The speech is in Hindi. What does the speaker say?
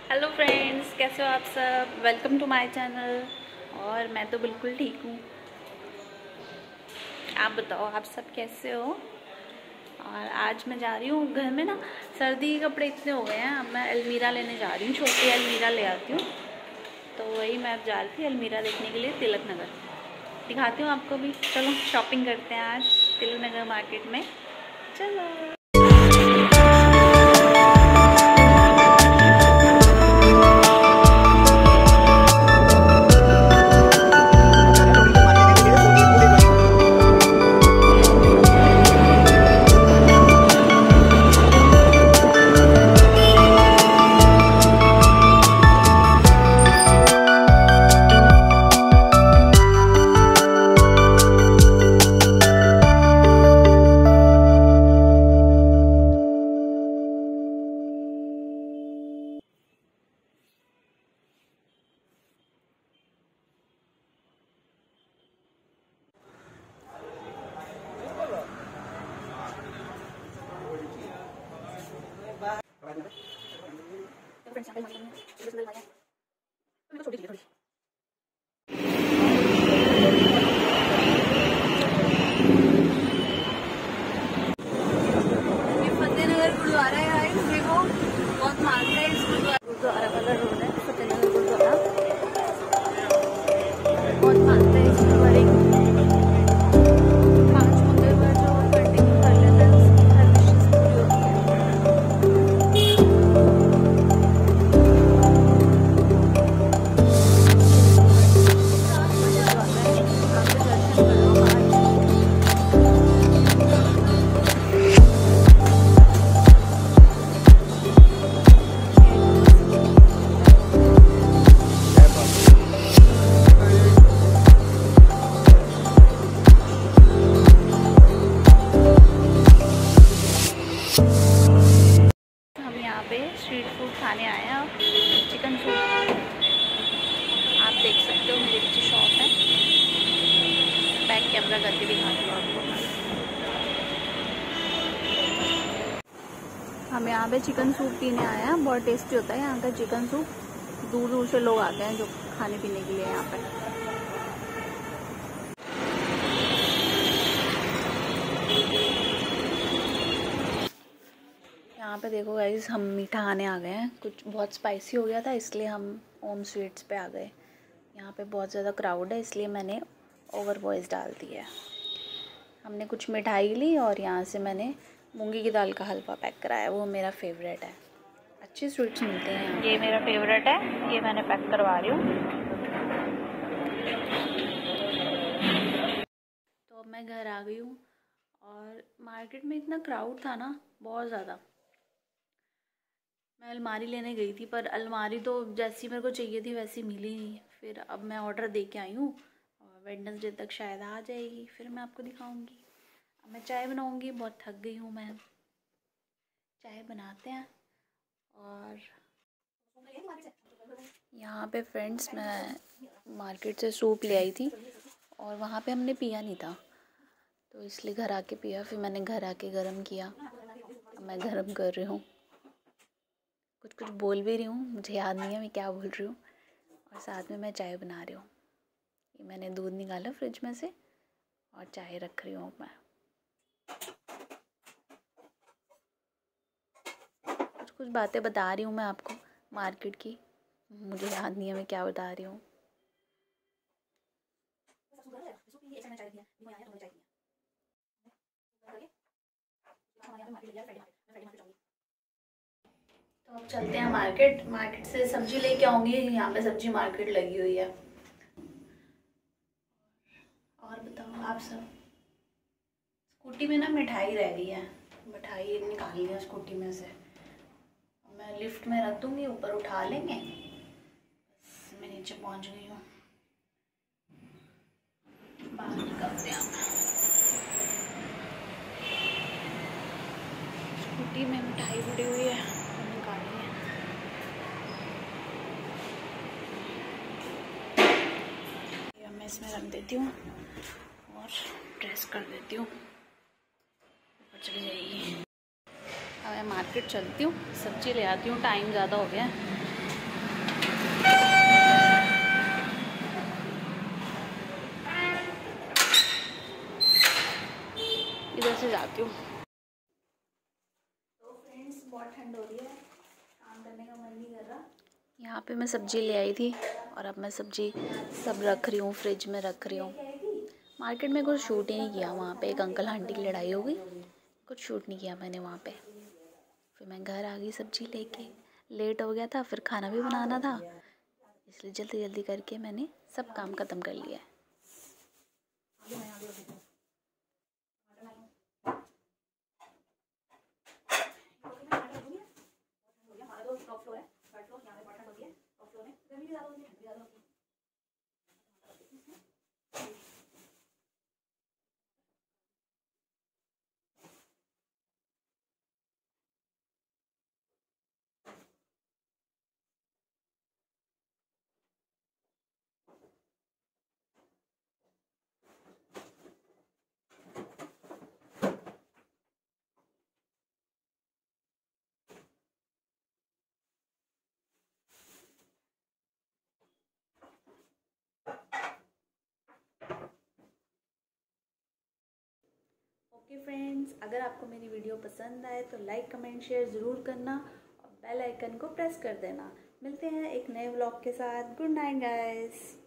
हेलो फ्रेंड्स, कैसे हो आप सब। Welcome to my channel. और मैं तो बिल्कुल ठीक हूँ। आप बताओ, आप सब कैसे हो। और आज मैं जा रही हूँ घर में ना, सर्दी के कपड़े इतने हो गए हैं। अब मैं अलमीरा लेने जा रही हूँ, छोटी अलमीरा ले आती हूँ। तो वही मैं अब जा रही थी अलमीरा देखने के लिए तिलक नगर। दिखाती हूँ आपको भी। चलो शॉपिंग करते हैं आज तिलक नगर मार्केट में। चलो। गुरुद्वारा है गाइस, देखो बहुत मानता है इस गुरुद्वारा वाला रोड है फतेहनगर गुरुद्वारा। बहुत मानता है इस गुरुद्वारे की। 5 मंगलवार जो कंटिन्यू कर लेता है उसकी हर विशेष पूरी होती है। स्ट्रीट फूड खाने आए हैं, अब चिकन सूप। आप देख सकते हो मेरे पीछे शॉप है। बैक कैमरा करके दिखाती हूँ आपको। हम यहाँ पे चिकन सूप पीने आए हैं। बहुत टेस्टी होता है यहाँ का चिकन सूप। दूर दूर से लोग आते हैं जो खाने पीने के लिए यहाँ पे। यहाँ पे देखो गाइस, हम मीठा खाने आ गए हैं। कुछ बहुत स्पाइसी हो गया था इसलिए हम ओम स्वीट्स पे आ गए। यहाँ पे बहुत ज़्यादा क्राउड है इसलिए मैंने ओवर वॉइस डाल दी है। हमने कुछ मिठाई ली और यहाँ से मैंने मूंगी की दाल का हलवा पैक कराया। वो मेरा फेवरेट है। अच्छे स्वीट्स मिलते हैं यहाँ। ये मेरा फेवरेट है, ये मैंने पैक करवा रही हूँ। तो अब मैं घर आ गई हूँ और मार्केट में इतना क्राउड था ना, बहुत ज़्यादा। मैं अलमारी लेने गई थी पर अलमारी तो जैसी मेरे को चाहिए थी वैसी मिली नहीं। फिर अब मैं ऑर्डर दे के आई हूँ और वेडनेसडे तक शायद आ जाएगी। फिर मैं आपको दिखाऊंगी। अब मैं चाय बनाऊंगी, बहुत थक गई हूँ मैं। चाय बनाते हैं। और यहाँ पे फ्रेंड्स, मैं मार्केट से सूप ले आई थी और वहाँ पे हमने पिया नहीं था तो इसलिए घर आके पिया। फिर मैंने घर आके गर्म किया। अब मैं गर्म कर रही हूँ। कुछ बोल भी रही हूँ, मुझे याद नहीं है मैं क्या बोल रही हूँ। और साथ में मैं चाय बना रही हूँ। ये मैंने दूध निकाला फ्रिज में से और चाय रख रही हूँ मैं। कुछ बातें बता रही हूँ मैं आपको मार्केट की। मुझे याद नहीं है मैं क्या बता रही हूँ। तो अब चलते हैं मार्केट। मार्केट से सब्जी लेके आऊंगी। यहाँ पे सब्जी मार्केट लगी हुई है। और बताओ आप सब। स्कूटी में ना मिठाई रह गई है, मिठाई निकालनी है स्कूटी में से। मैं लिफ्ट में रख दूंगी, ऊपर उठा लेंगे। बस मैं नीचे पहुँच गई हूँ। बाहर निकलते हैं। स्कूटी में मिठाई पड़ी हुई है, निकालनी है। ये मैं इसमें रख देती हूँ और प्रेस कर देती हूँ, ऊपर चली जाएगी। अब मैं मार्केट चलती हूँ, सब्जी ले आती हूँ। टाइम ज़्यादा हो गया है। से जाती हूँ। तो फ्रेंड्स बहुत ठंड हो रही है, काम करने का मन नहीं कर रहा। यहाँ पे मैं सब्ज़ी ले आई थी और अब मैं सब्ज़ी सब रख रही हूँ, फ्रिज में रख रही हूँ। मार्केट में कुछ शूट ही नहीं किया, वहाँ पे एक अंकल आंटी की लड़ाई हो गई, कुछ शूट नहीं किया मैंने वहाँ पे। फिर मैं घर आ गई सब्ज़ी लेके, लेट हो गया था, फिर खाना भी बनाना था, इसलिए जल्दी जल्दी करके मैंने सब काम ख़त्म कर लिया है। ओके फ्रेंड्स, अगर आपको मेरी वीडियो पसंद आए तो लाइक कमेंट शेयर ज़रूर करना और बेल आइकन को प्रेस कर देना। मिलते हैं एक नए व्लॉग के साथ। Good night guys.